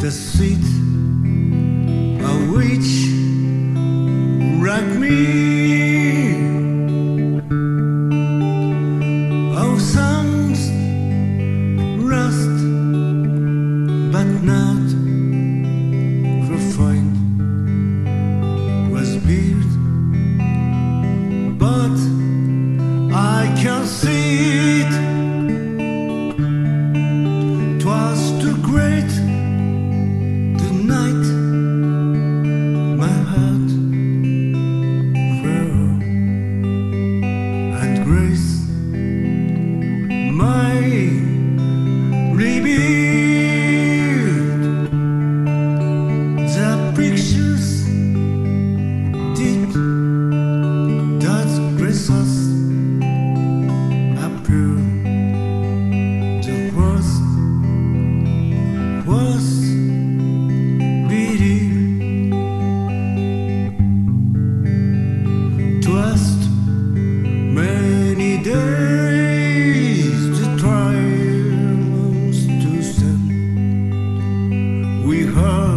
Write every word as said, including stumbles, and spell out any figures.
the seat a witch like me. Oh, sounds rust, but not refined. Was built, but I can't see it. 'Twas too great the night my heart fell, and grace my rebuild. The pictures did that grace us appear. The worst was really trust many days the trials to stand. We heard